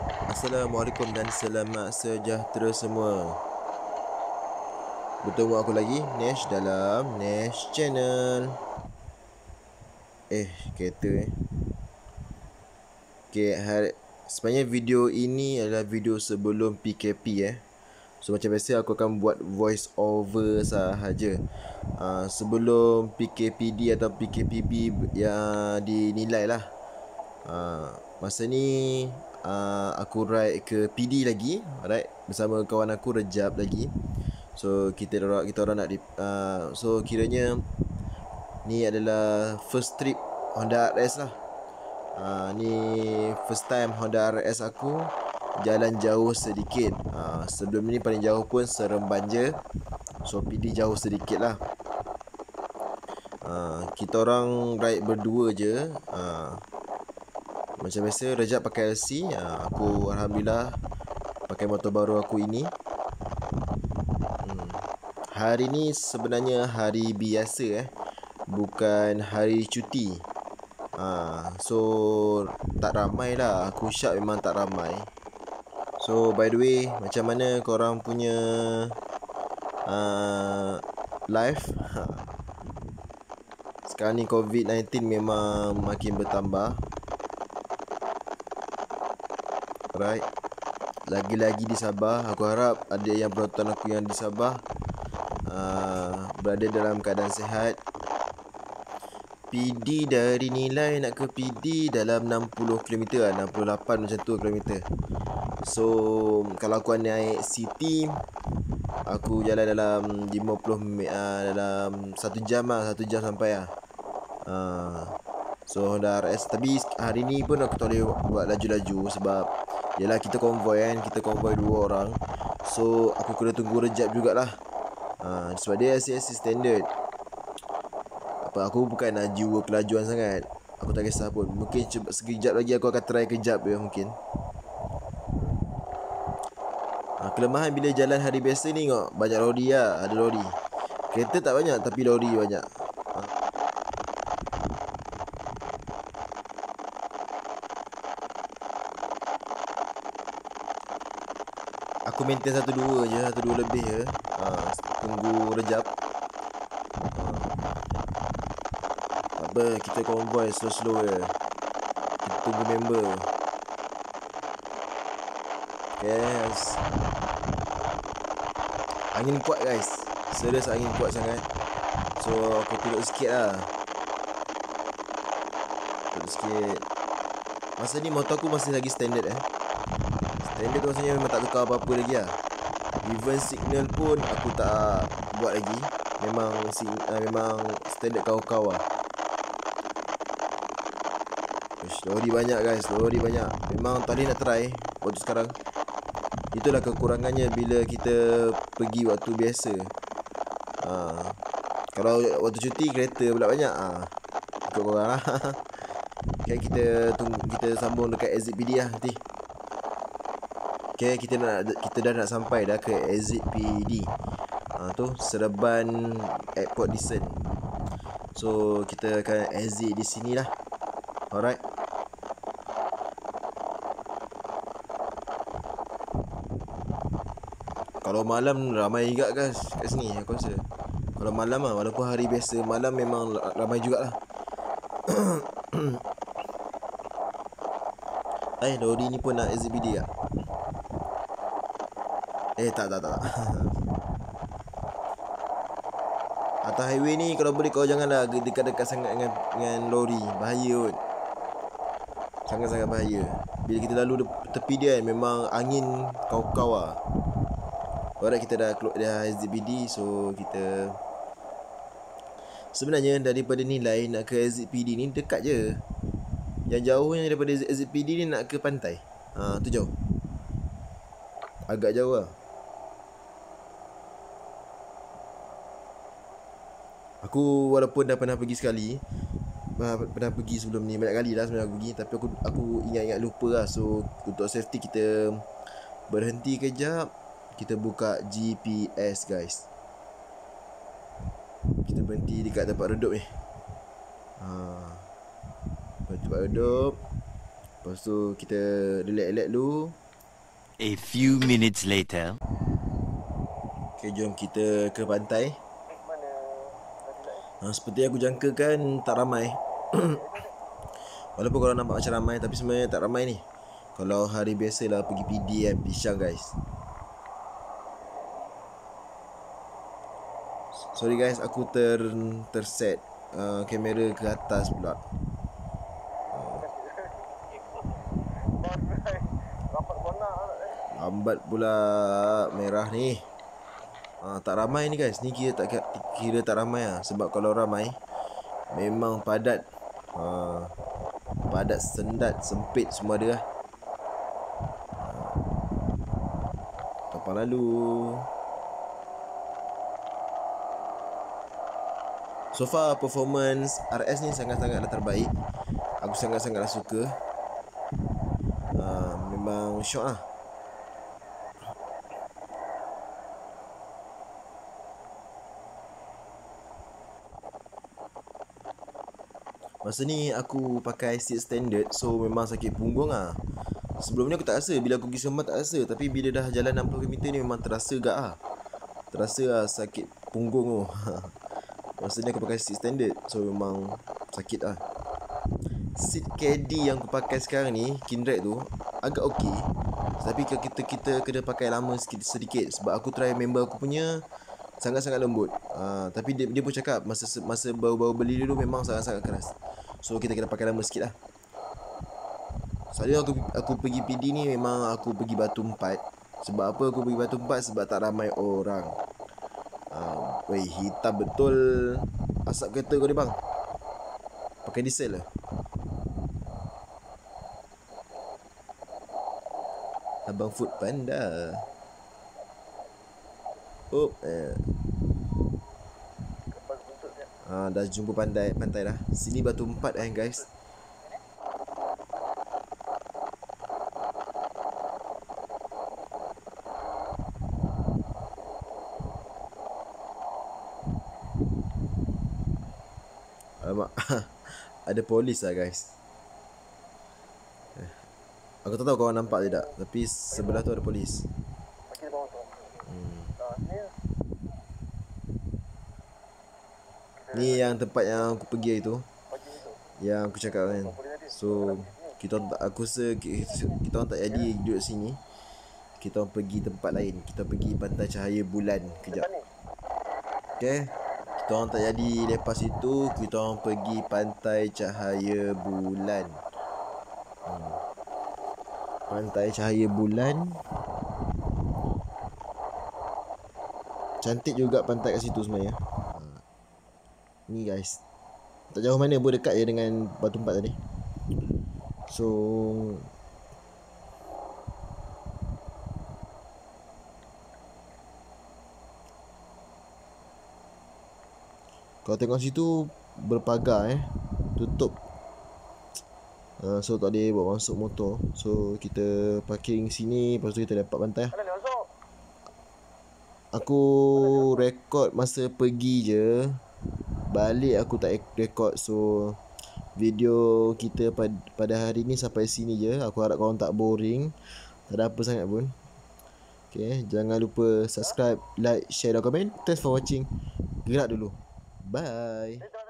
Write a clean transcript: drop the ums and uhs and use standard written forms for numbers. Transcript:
Assalamualaikum dan selamat sejahtera semua. Bertemu aku lagi, Nesh, dalam Nesh Channel. Kereta sebenarnya video ini adalah video sebelum PKP So macam biasa aku akan buat voice over sahaja. Sebelum PKPD atau PKPB yang dinilai lah. Masa ni aku ride ke PD lagi, alright, bersama kawan aku Rejab lagi. So kita orang nak so kiranya ni adalah first trip Honda RS lah. Ni first time Honda RS aku jalan jauh sedikit. Sebelum ni paling jauh pun Seremban je. So PD jauh sedikit lah. Kita orang ride berdua je. Macam biasa Rejab pakai LC, aku Alhamdulillah pakai motor baru aku ini. Hari ni sebenarnya hari biasa bukan hari cuti. So tak ramai lah. Aku syak memang tak ramai. So by the way, macam mana korang punya life? Sekarang ni COVID-19 memang makin bertambah. Right. Lagi-lagi di Sabah. Aku harap ada yang penonton aku yang di Sabah berada dalam keadaan sihat. PD dari Nilai nak ke PD dalam 60 km lah, 68 macam tu kilometer. So kalau aku naik city, aku jalan dalam 50 dalam 1 jam lah, 1 jam sampai lah. So Honda RS. Tapi hari ni pun aku tak boleh buat laju-laju sebab yelah kita konvoi kan, kita konvoi 2 orang. So aku kena tunggu Rejab jugalah. Sebab dia ACC standard. Aku bukan nak jiwa kelajuan sangat. Aku tak kisah pun. Mungkin sekejap lagi aku akan try kejap ya mungkin. Kelemahan bila jalan hari biasa ni tengok, banyak lori lah. Ada lori. Kereta tak banyak tapi lori banyak. Aku maintain 1-2 je, 1-2 lebih je. Tunggu Rejab. Apa, kita convoy slow-slow je. Kita tunggu member. Yes. Angin kuat guys. Serius angin kuat sangat. So aku turut sikit lah. Turut sikit. Masa ni motor aku masih lagi standard Standard tu maksudnya memang tak tukar apa-apa lagi lah. Even signal pun aku tak buat lagi. Memang standard kau-kau lah. Lori banyak guys, lori banyak. Memang tadi nak try waktu sekarang. Itulah kekurangannya bila kita pergi waktu biasa. Kalau waktu cuti kereta pula banyak. Ikut korang lah. Okay, kita sambung dekat exit PD lah nanti. Okay, kita dah nak sampai dah ke exit PD. Tu Seremban Airport Descent. So kita akan exit di sini lah. Alright. Kalau malam ramai juga guys kat sini aku rasa. Kalau malam lah, walaupun hari biasa, malam memang ramai jugalah. Lori ni pun nak exit PD tak? Tak. Atas highway ni kalau boleh kau janganlah dekat-dekat sangat dengan lori. Bahaya kot. Sangat-sangat bahaya. Bila kita lalu tepi dia memang angin kau-kau lah. Alright, kita dah exit PD. So kita sebenarnya daripada Nilai nak ke exit PD ni dekat je. Yang jauhnya daripada exit PD ni nak ke pantai. Tu jauh. Agak jauh lah. Aku walaupun dah pernah pergi sekali, pernah pergi sebelum ni, banyak kali lah sebenarnya aku pergi. Tapi aku ingat-ingat lupa lah. So untuk safety kita berhenti kejap. Kita buka GPS guys. Kita berhenti dekat tempat redup ni. Tempat redup. Lepas tu kita relax-relax dulu. A few minutes later. Okay, jom kita ke pantai. Seperti aku jangkakan, tak ramai. Walaupun korang nampak macam ramai, tapi sebenarnya tak ramai ni. Kalau hari biasa lah pergi PD kan, Pisang guys. Sorry guys, aku terset kamera ke atas pula. Lambat pula merah ni. Tak ramai ni guys. Ni kira tak ramai lah. Sebab kalau ramai memang padat. Padat, sendat, sempit semua ada lah. Kapal lalu. So far performance RS ni sangat-sangatlah terbaik. Aku sangat-sangatlah suka. Memang syok lah. Masa ni aku pakai seat standard, so memang sakit punggung lah. Sebelum ni aku tak rasa, bila aku pergi Sembawang tak rasa. Tapi bila dah jalan 60km ni memang terasa gak lah. Terasa lah sakit punggung tu. Masa ni aku pakai seat standard, so memang sakit lah. Seat caddy yang aku pakai sekarang ni, Kindred tu, agak okey. Tapi kita kena pakai lama sedikit. Sebab aku try member aku punya sangat-sangat lembut. Tapi dia pun cakap masa baru-baru beli dulu memang sangat-sangat keras. So kita kena pakai lama sikit lah. Selalu aku pergi PD ni memang aku pergi Batu 4. Sebab apa aku pergi Batu 4? Sebab tak ramai orang. Weh, hitam betul asap kereta kau ni bang. Pakai diesel lah. Abang Food Panda. Dah jumpa pantai dah. Sini Batu 4 guys. Alamak. Ada polis lah guys. Aku tak tahu korang nampak tidak, tapi sebelah tu ada polis. Ni yang tempat yang aku pergi hari tu, yang aku cakap kan. So kita orang tak jadi duduk sini. Kita orang pergi tempat lain. Kita pergi Pantai Cahaya Bulan kejap. Okay, kita orang tak jadi lepas itu. Kita orang pergi Pantai Cahaya Bulan. Pantai Cahaya Bulan. Cantik juga pantai kat situ sebenarnya. Ni guys, tak jauh mana pun, dekat je dengan Batu 4 tadi. So kalau tengok situ berpagar tutup. So tak boleh bawa masuk motor. So kita parking sini, lepas tu kita dapat pantai lah. Aku rekod masa pergi je, balik aku tak rekod. So video kita pada hari ni sampai sini je. Aku harap korang tak boring. Tak ada apa sangat pun. Okay, jangan lupa subscribe, like, share dan komen. Thanks for watching. Gerak dulu. Bye.